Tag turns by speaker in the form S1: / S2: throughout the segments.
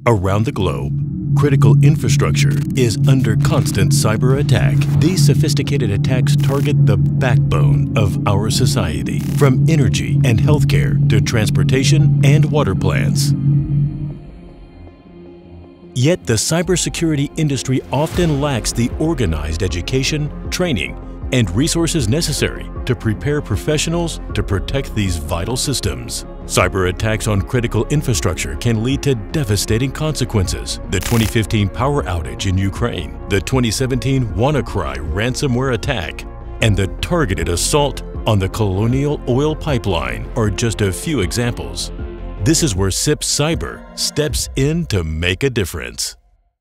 S1: Around the globe, critical infrastructure is under constant cyber attack. These sophisticated attacks target the backbone of our society, from energy and healthcare to transportation and water plants. Yet the cybersecurity industry often lacks the organized education, training, and resources necessary to prepare professionals to protect these vital systems. Cyber attacks on critical infrastructure can lead to devastating consequences. The 2015 power outage in Ukraine, the 2017 WannaCry ransomware attack, and the targeted assault on the Colonial Oil Pipeline are just a few examples. This is where CIP Cyber steps in to make a difference.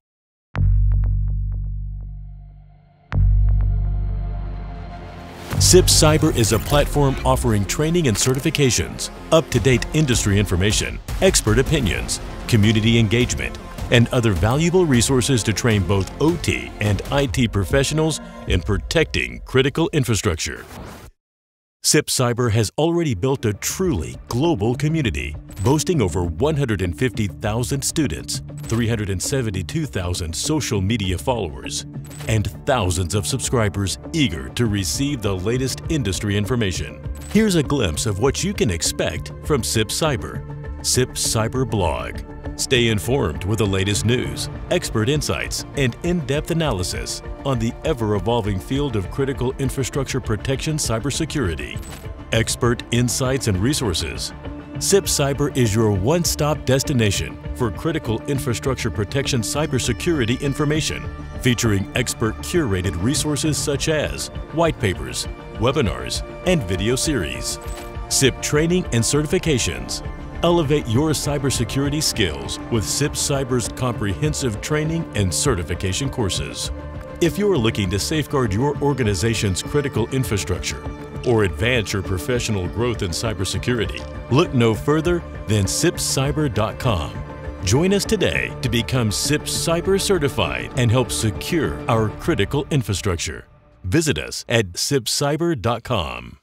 S1: CIP Cyber is a platform offering training and certifications, up-to-date industry information, expert opinions, community engagement, and other valuable resources to train both OT and IT professionals in protecting critical infrastructure. CIP Cyber has already built a truly global community, boasting over 150,000 students, 372,000 social media followers, and thousands of subscribers eager to receive the latest industry information. Here's a glimpse of what you can expect from CIP Cyber. CIP Cyber blog. Stay informed with the latest news, expert insights, and in-depth analysis on the ever-evolving field of critical infrastructure protection cybersecurity. Expert insights and resources. CIP Cyber is your one-stop destination for critical infrastructure protection cybersecurity information, featuring expert curated resources such as white papers, webinars, and video series. CIP training and certifications. Elevate your cybersecurity skills with CIP Cyber's comprehensive training and certification courses. If you're looking to safeguard your organization's critical infrastructure or advance your professional growth in cybersecurity, look no further than cipcyber.com. Join us today to become CIP Cyber certified and help secure our critical infrastructure. Visit us at cipcyber.com.